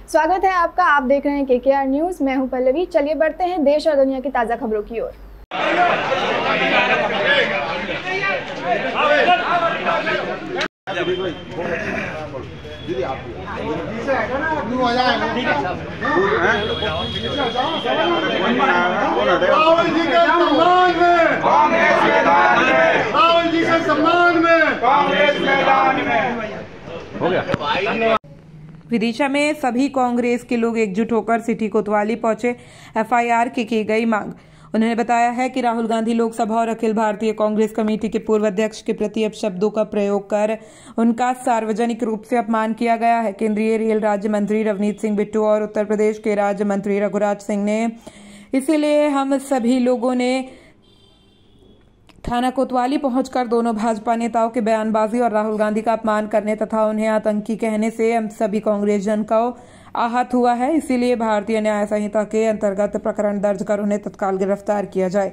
स्वागत है आपका। आप देख रहे हैं KKR न्यूज। मैं हूं पल्लवी। चलिए बढ़ते हैं देश और दुनिया की ताजा खबरों की ओर। राहुल जी के सम्मान में कांग्रेस मैदान में हो गया। विदिशा में सभी कांग्रेस के लोग एकजुट होकर सिटी कोतवाली पहुंचे। FIR की गई मांग। उन्होंने बताया है कि राहुल गांधी लोकसभा और अखिल भारतीय कांग्रेस कमेटी के पूर्व अध्यक्ष के प्रति अपशब्दों का प्रयोग कर उनका सार्वजनिक रूप से अपमान किया गया है। केंद्रीय रेल राज्य मंत्री रवनीत सिंह बिट्टू और उत्तर प्रदेश के राज्य मंत्री रघुराज सिंह ने इसीलिए हम सभी लोगों ने थाना कोतवाली पहुंचकर दोनों भाजपा नेताओं के बयानबाजी और राहुल गांधी का अपमान करने तथा उन्हें आतंकी कहने से हम सभी कांग्रेस जन को आहत हुआ है। इसीलिए भारतीय न्याय संहिता के अंतर्गत प्रकरण दर्ज कर उन्हें तत्काल गिरफ्तार किया जाए।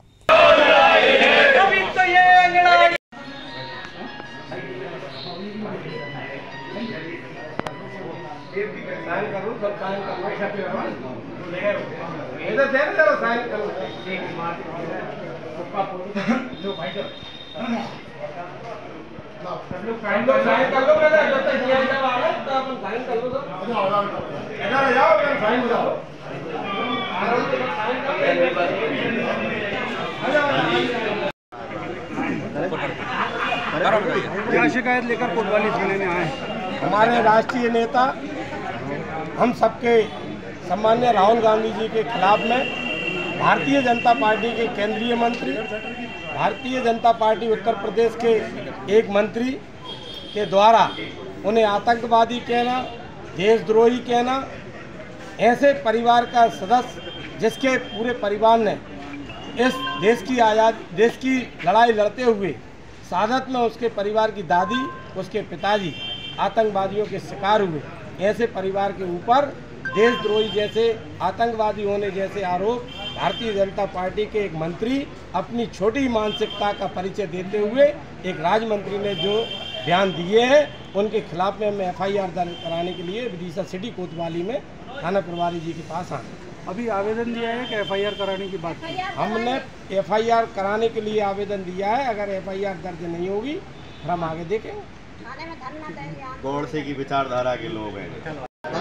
क्या शिकायत लेकर कोतवाली थाने में आए? हमारे राष्ट्रीय नेता हम सबके सम्मान्य राहुल गांधी जी के खिलाफ में भारतीय जनता पार्टी के केंद्रीय मंत्री, भारतीय जनता पार्टी उत्तर प्रदेश के एक मंत्री के द्वारा उन्हें आतंकवादी कहना, देशद्रोही कहना, ऐसे परिवार का सदस्य जिसके पूरे परिवार ने इस देश की लड़ाई लड़ते हुए शहादत में उसके परिवार की दादी, उसके पिताजी आतंकवादियों के शिकार हुए, ऐसे परिवार के ऊपर देशद्रोही जैसे आतंकवादी होने जैसे आरोप भारतीय जनता पार्टी के एक मंत्री अपनी छोटी मानसिकता का परिचय देते हुए एक राज्य मंत्री ने जो बयान दिए हैं उनके खिलाफ में मैं FIR दर्ज कराने के लिए विदिशा सिटी कोतवाली में थाना प्रभारी जी के पास आए। अभी आवेदन दिया है कि FIR कराने की बात की? हमने FIR कराने के लिए आवेदन दिया है। अगर FIR दर्ज नहीं होगी फिर हम आगे देखेंगे। गोडसे की विचारधारा के लोग हैं।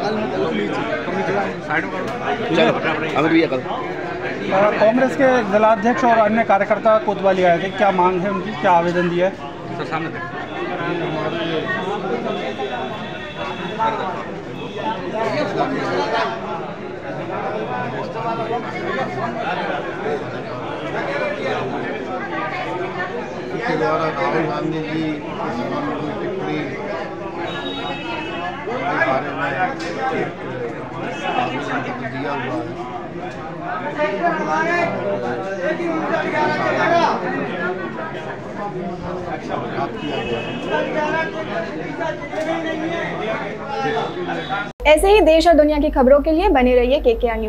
कांग्रेस के जिलाध्यक्ष और अन्य कार्यकर्ता कोतवाली आए थे, क्या मांग है उनकी, क्या आवेदन दिया है? सामने इसके द्वारा राहुल गांधी जी के संबंध में कोई टिप्पणी के बारे में दिया हुआ ऐसे ही देश और दुनिया की खबरों के लिए बने रहिए KKR न्यूज।